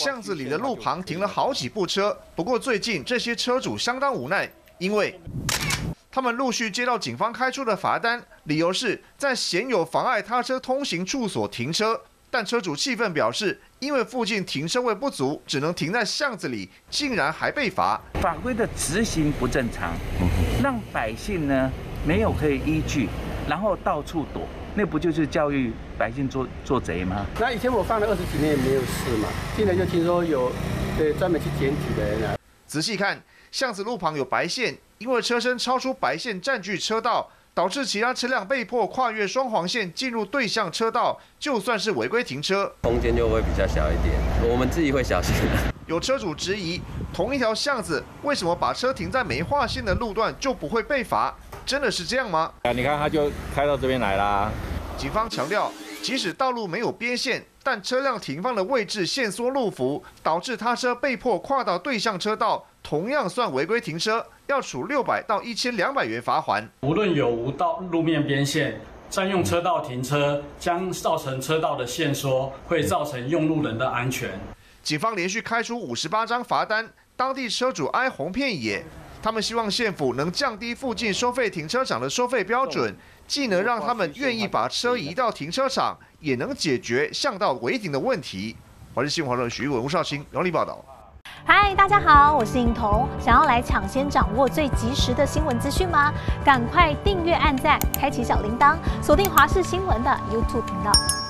巷子里的路旁停了好几部车。不过最近这些车主相当无奈，因为他们陆续接到警方开出的罚单，理由是在鲜有妨碍他车通行处所停车。但车主气愤表示，因为附近停车位不足，只能停在巷子里，竟然还被罚。 法规的执行不正常，让百姓呢没有可以依据，然后到处躲，那不就是教育百姓做贼吗？ 那以前我放了20几年也没有事嘛，现在就听说有专门去检举的人啊。 仔细看，巷子路旁有白线，因为车身超出白线占据车道，导致其他车辆被迫跨越双黄线进入对向车道，就算是违规停车， 空间就会比较小一点，我们自己会小心。 有车主质疑，同一条巷子为什么把车停在没划线的路段就不会被罚？真的是这样吗？ 你看他就开到这边来啦。 警方强调，即使道路没有边线，但车辆停放的位置限缩路幅，导致他车被迫跨到对向车道，同样算违规停车，要处600到1200元罚锾。 无论有无到路面边线，占用车道停车将造成车道的限缩，会造成用路人的安全。 警方连续开出58张罚单，当地车主哀鸿遍野。他们希望县府能降低附近收费停车场的收费标准，既能让他们愿意把车移到停车场，也能解决巷道违停的问题。华视新闻华许文、吴少清、杨丽报道。 嗨，大家好，我是颖彤。想要来抢先掌握最及时的新闻资讯吗？赶快订阅、按赞、开启小铃铛，锁定华视新闻的 YouTube 频道。